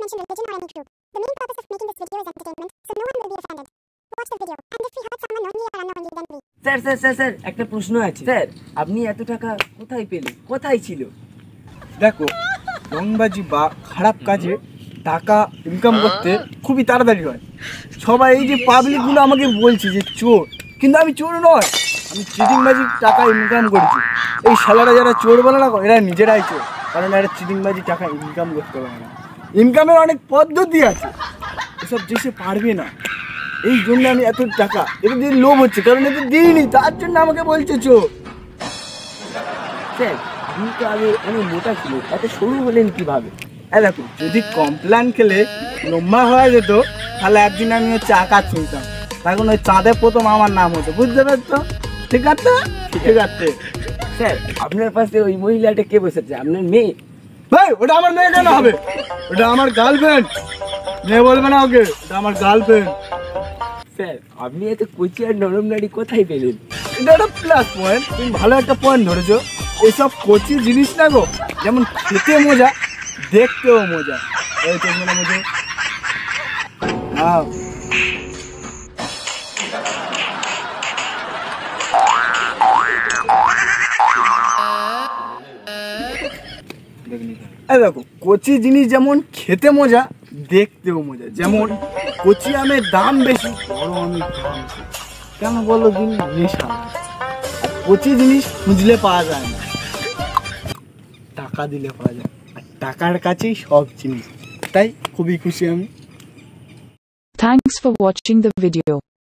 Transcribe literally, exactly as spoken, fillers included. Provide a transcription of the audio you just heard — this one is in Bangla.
mention religion or any group. The main purpose of making this video is entertainment, so no one will be offended. Watch the video, and if we hurt someone knowingly or unknowingly, then we. Sir sir sir sir একটা প্রশ্ন আছে স্যার, আপনি এত টাকা কোথায় পেলেন, কোথায় ছিল? দেখো, রংবাজি বা খারাপ কাজে টাকা ইনকাম করতে খুবই তাড়াতাড়ি হয়। সবাই এই যে পাবলিকগুলো আমাকে বলছে যে চোর, কিন্তু আমি চোর নয়, আমি চিটিংবাজি টাকা ইনকাম করেছি। এই শালারা যারা চোর বলে না, এরা নিজেরাই চোর, কারণ এরা চিটিংবাজি টাকা ইনকাম করতে পারে না। ইনকামের অনেক পদ্ধতি আছে, এসব যে সে পারবে না, এই জন্য আমি এত টাকা এদের দিয়ে লোভ হচ্ছে, কারণ এদের দিইনি, তার জন্য আমাকে বলছে চোর। স্যার আপনি তো আগে অনেক মোটা ছিল, এত সরু হলেন কিভাবে? হ্যাঁ দেখো, যদি কমপ্ল্যান খেলে লম্বা হয়ে যেত তাহলে একদিন আমি হচ্ছে আকাশ শুনতাম, তখন ওই চাঁদে প্রথম আমার নাম হতো, বুঝতে পারছো? ঠিক আছে ঠিক আছে। স্যার আপনার পাশে ওই মহিলাটা কে বসেছে, আপনার মেয়ে? ভাই ওটা আমার মেয়ে কেন হবে? ওটা আমার গার্লফ্রেন্ড, মেয়ে বলবে না ওকে, ওটা আমার গার্লফ্রেন্ড। স্যার আপনি এত কচি আর নরম নারী কোথায় পেলেন? এটা একটা প্লাস পয়েন্ট, তুমি ভালো একটা পয়েন্ট ধরেছো। এইসব কচি জিনিস না গো, যেমন খেতে মজা, দেখতেও মজা। এই তো মনে মজা। হ্যাঁ এই দেখো, কচি জিনিস যেমন খেতে মজা, দেখতেও মজা। যেমন কচি আমের দাম বেশি, বড় আমের দাম বেশি। কেন বলো দিন, নেশা। কচি জিনিস খুঁজলে পাওয়া যায় না, টাকা দিলে পাওয়া যায়, আর টাকার কাছেই সব জিনিস। তাই খুবই খুশি আমি। Thanks for watching the video.